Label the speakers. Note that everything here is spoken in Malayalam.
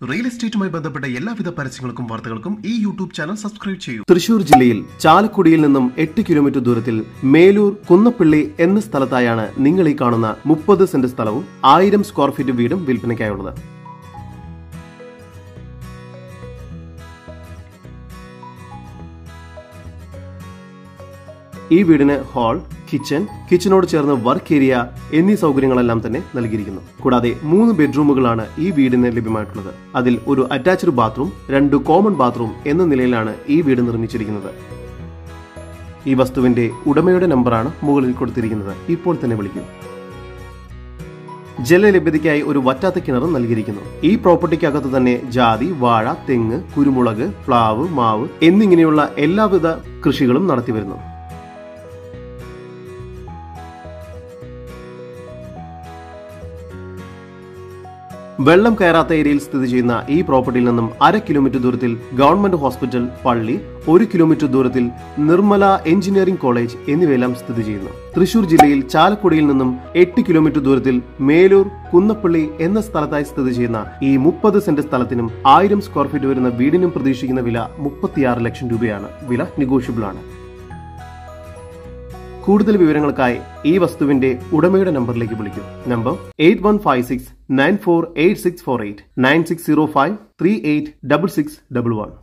Speaker 1: റിയൽ എസ്റ്റേറ്റുമായി ബന്ധപ്പെട്ട എല്ലാവിധ പരസ്യങ്ങൾക്കും വാർത്തകൾക്കും ഈ യൂട്യൂബ് ചാനൽ സബ്സ്ക്രൈബ് ചെയ്യൂ.
Speaker 2: തൃശൂർ ജില്ലയിൽ ചാലക്കുടിയിൽ നിന്നും 8 കിലോമീറ്റർ ദൂരത്തിൽ മേലൂർ കുന്നപ്പള്ളി എന്ന സ്ഥലത്തായാണ് നിങ്ങൾ ഈ കാണുന്ന 30 സെന്റ് സ്ഥലവും 1000 സ്ക്വയർ ഫീറ്റ് വീടും വിൽപ്പനയ്ക്കായുള്ളത്. ഈ വീടിന് ഹാൾ, കിച്ചനോട് ചേർന്ന് വർക്ക് ഏരിയ എന്നീ സൗകര്യങ്ങളെല്ലാം തന്നെ നൽകിയിരിക്കുന്നു. കൂടാതെ 3 ബെഡ്റൂമുകളാണ് ഈ വീടിന് ലഭ്യമായിട്ടുള്ളത്. അതിൽ ഒരു അറ്റാച്ച്ഡ് ബാത്റൂം, 2 കോമൺ ബാത്റൂം എന്ന നിലയിലാണ് ഈ വീട് നിർമ്മിച്ചിരിക്കുന്നത്. ഈ വസ്തുവിന്റെ ഉടമയുടെ നമ്പറാണ് മുകളിൽ കൊടുത്തിരിക്കുന്നത്. ഇപ്പോൾ തന്നെ വിളിക്കൂ. ജലലഭ്യതയ്ക്കായി ഒരു വറ്റാത്ത കിണറും നൽകിയിരിക്കുന്നു. ഈ പ്രോപ്പർട്ടിക്കകത്ത് തന്നെ ജാതി, വാഴ, തെങ്ങ്, കുരുമുളക്, പ്ലാവ്, മാവ് എന്നിങ്ങനെയുള്ള എല്ലാവിധ കൃഷികളും നടത്തിവരുന്നു. വെള്ളം കയറാത്ത ഏരിയയിൽ സ്ഥിതി ചെയ്യുന്ന ഈ പ്രോപ്പർട്ടിയിൽ നിന്നും 1/2 കിലോമീറ്റർ ദൂരത്തിൽ ഗവൺമെന്റ് ഹോസ്പിറ്റൽ, പള്ളി, 1 കിലോമീറ്റർ ദൂരത്തിൽ നിർമ്മല എഞ്ചിനീയറിംഗ് കോളേജ് എന്നിവയെല്ലാം സ്ഥിതി ചെയ്യുന്നു. തൃശൂർ ജില്ലയിൽ ചാലക്കുടിയിൽ നിന്നും 8 കിലോമീറ്റർ ദൂരത്തിൽ മേലൂർ കുന്നപ്പള്ളി എന്ന സ്ഥലത്തായി സ്ഥിതി ചെയ്യുന്ന ഈ 30 സെന്റ് സ്ഥലത്തിനും 1000 സ്ക്വയർ ഫീറ്റ് വരുന്ന വീടിനും പ്രതീക്ഷിക്കുന്ന വില 36 ലക്ഷം രൂപയാണ്. വില നെഗോഷ്യബിൾ ആണ്. കൂടുതൽ വിവരങ്ങൾക്കായി ഈ വസ്തുവിന്റെ ഉടമയുടെ നമ്പറിലേക്ക് വിളിക്കൂ. നമ്പർ 8156948648 9605386611.